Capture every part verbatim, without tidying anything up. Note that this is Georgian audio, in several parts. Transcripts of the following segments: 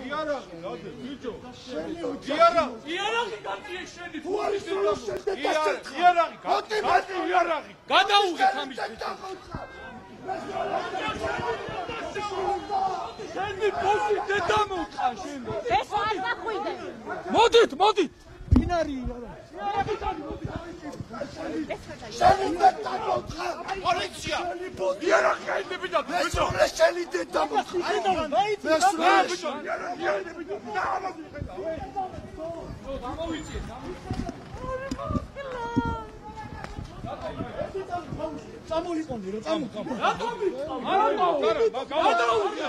იარაღი რადგან ბიჭო იარაღი იარაღი გაგიე შენი თუ არის იარაღი გაგიე იარაღი გადაუღეთ ამის შენი პოსი დედამოყა შენ ეს არ დახვიდე მოდით მოდით ბინარი შენი დედამოყა პოლიცია იარაღი აიდები და ბიჭო შენი დედამოყა ბიჭო იარაღი აიდები და დამოვიწიე წამოიყვანე რა წამოიყვანე რატომ არა გადაუგე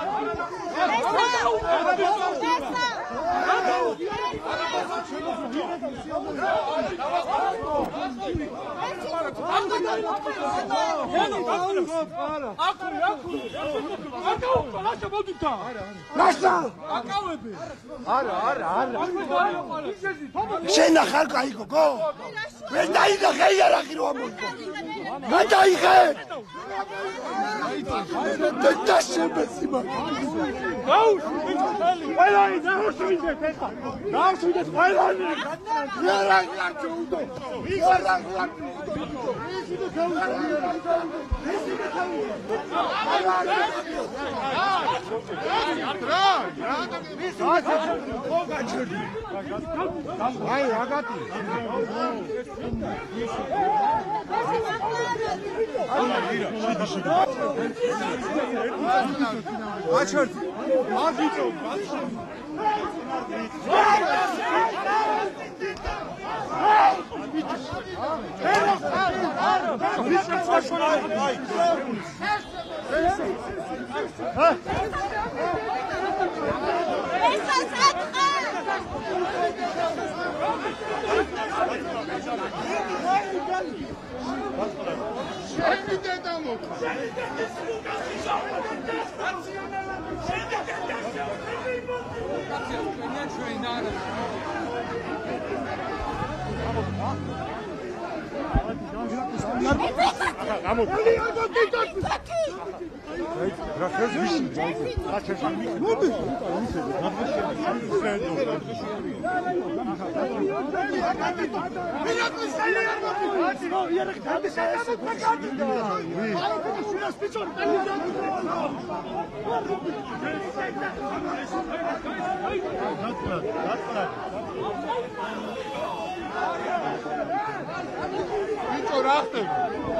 შენ ახალ კაი გოგო ვერ დაინახე იარაღი რო ამოიღო მე დაიღე და დაშებესიმა გაუშვიდეთ ყველანი გაუშვიდეთ ეხა გაუშვიდეთ ყველანი იარაღი არ ჩაუდო იარაღი არ აი რაგატი აჩერდი მაგიტო შენი დედამოყა ბიჭო რა ხდება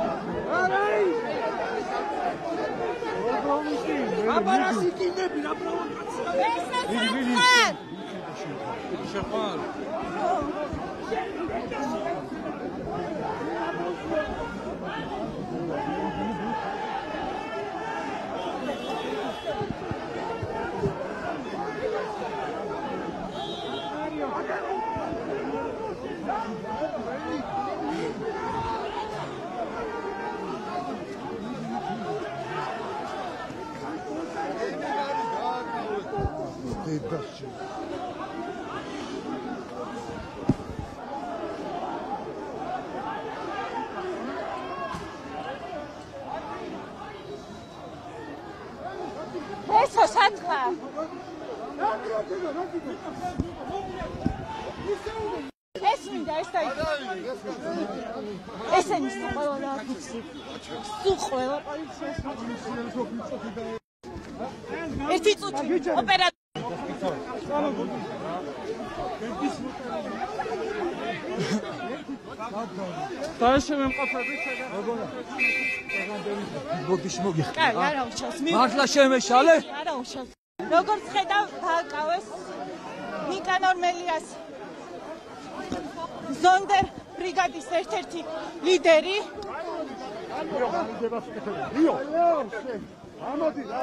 აბარასი კიდები რა პროვოკაცია შეყვან ესო სათხა ეს მინდა ეს დაიწყო ესენის ყველა რა ფიქსი სულ ყველა პოლიციას ერთი წუთი ოპერატორი დააშემემყოფები ბოდიშ მოგიხ კაი არა უშავს მართლა შემეშალე არა უშავს როგორც ხედავ დააკავეს ნიკანორ მელიას ზონდერ ბრიგადის ერთ-ერთი ლიდერი რიო ამოდი რა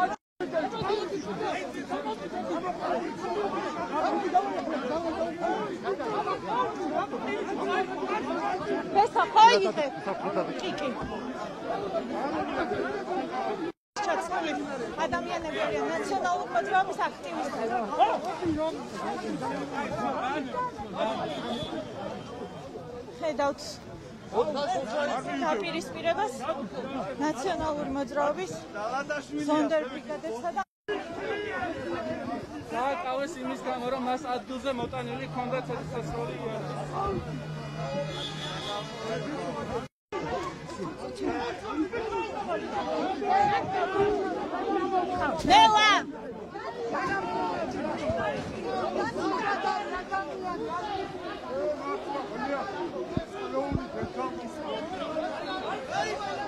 ესა ხოიგე კიკი ჩაცული ადამიანები არიან ნაციონალური მოძრაობის აქტივისტები ხედავთ დაპირისპირებას ნაციონალური მოძრაობის ზონდერ ბრიგადებსა და მოვეს იმის გამო, რომ მას ადგილზე მოტანილი ჰქონდა წესასწაული იარაღი. ნელა Hey,